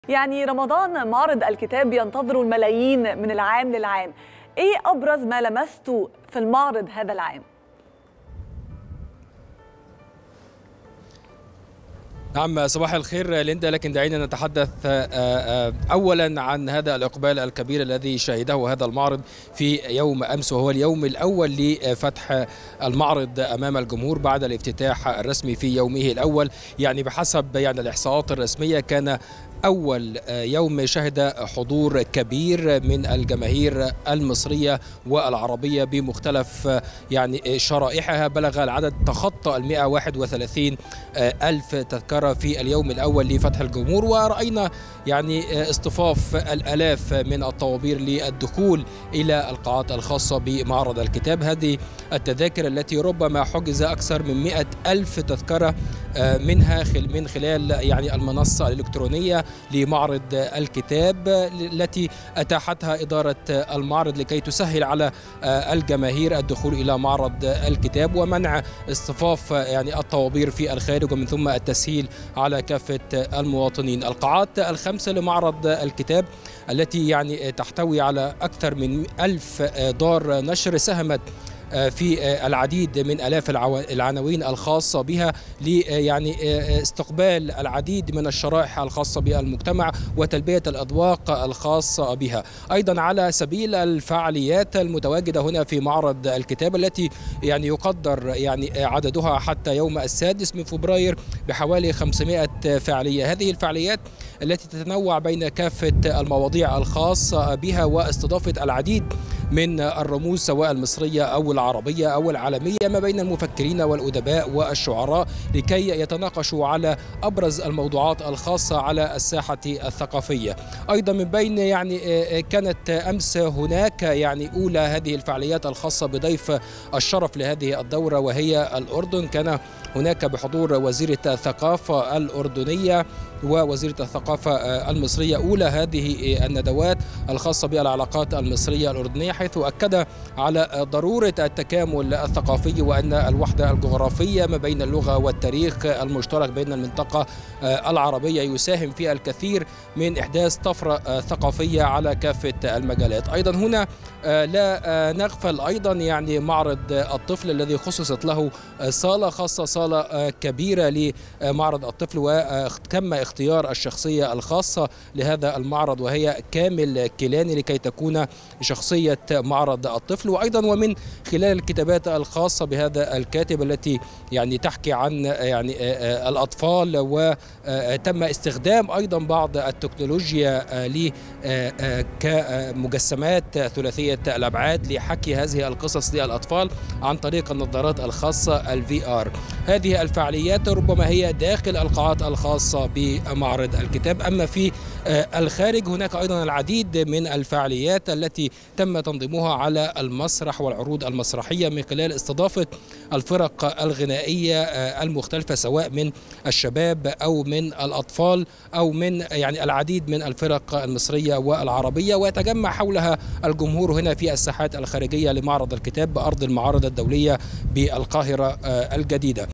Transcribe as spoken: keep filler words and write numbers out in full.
يعني رمضان معرض الكتاب ينتظر الملايين من العام للعام. ايه ابرز ما لمسته في المعرض هذا العام؟ نعم، صباح الخير ليندا. لكن دعينا نتحدث أولا عن هذا الإقبال الكبير الذي شهده هذا المعرض في يوم أمس، وهو اليوم الأول لفتح المعرض أمام الجمهور بعد الافتتاح الرسمي في يومه الأول. يعني بحسب يعني الإحصاءات الرسمية كان أول يوم شهد حضور كبير من الجماهير المصرية والعربية بمختلف يعني شرائحها. بلغ العدد تخطى المئة وواحد وثلاثين ألف تذكرة في اليوم الأول لفتح الجمهور، ورأينا يعني اصطفاف الآلاف من الطوابير للدخول إلى القاعات الخاصة بمعرض الكتاب. هذه التذاكر التي ربما حجز أكثر من مئة ألف تذكرة منها من خلال يعني المنصة الإلكترونية لمعرض الكتاب التي أتاحتها إدارة المعرض لكي تسهل على الجماهير الدخول إلى معرض الكتاب ومنع اصطفاف يعني الطوابير في الخارج، ومن ثم التسهيل على كافة المواطنين. القاعات الخمسة لمعرض الكتاب التي يعني تحتوي على أكثر من ألف دار نشر ساهمت في العديد من آلاف العناوين الخاصة بها لي يعني استقبال العديد من الشرائح الخاصة بالمجتمع وتلبية الأذواق الخاصة بها. أيضا على سبيل الفعاليات المتواجدة هنا في معرض الكتاب التي يعني يقدر يعني عددها حتى يوم السادس من فبراير بحوالي خمسمائة فعالية. هذه الفعاليات التي تتنوع بين كافة المواضيع الخاصة بها واستضافة العديد من الرموز سواء المصرية أو العربية أو العالمية ما بين المفكرين والأدباء والشعراء لكي يتناقشوا على أبرز الموضوعات الخاصة على الساحة الثقافية. أيضا من بين يعني كانت أمس هناك يعني أولى هذه الفعاليات الخاصة بضيف الشرف لهذه الدورة وهي الأردن. كان هناك بحضور وزيرة الثقافة الأردنية ووزيرة الثقافة المصرية أولى هذه الندوات الخاصة بالعلاقات المصرية الأردنية، حيث أكد على ضرورة التكامل الثقافي وأن الوحدة الجغرافية ما بين اللغة والتاريخ المشترك بين المنطقة العربية يساهم في الكثير من إحداث طفرة ثقافية على كافة المجالات. أيضا هنا لا نغفل أيضا يعني معرض الطفل الذي خصصت له صالة خاصة، صالة كبيرة لمعرض الطفل، وتم اختيار الشخصية الخاصة لهذا المعرض وهي كامل كيلاني لكي تكون شخصية معرض الطفل. وأيضا ومن خلال الكتابات الخاصة بهذا الكاتب التي يعني تحكي عن يعني الأطفال، وتم استخدام أيضا بعض التكنولوجيا ل كمجسمات ثلاثية الأبعاد لحكي هذه القصص للأطفال عن طريق النظارات الخاصة الفي آر. هذه الفعاليات ربما هي داخل القاعات الخاصة بمعرض الكتاب. أما في الخارج هناك أيضا العديد من الفعاليات التي تم تنظيمها على المسرح والعروض المسرحية من خلال استضافة الفرق الغنائية المختلفة سواء من الشباب أو من الأطفال أو من يعني العديد من الفرق المصرية والعربية، ويتجمع حولها الجمهور هنا في الساحات الخارجية لمعرض الكتاب بأرض المعارض الدولية بالقاهرة الجديدة.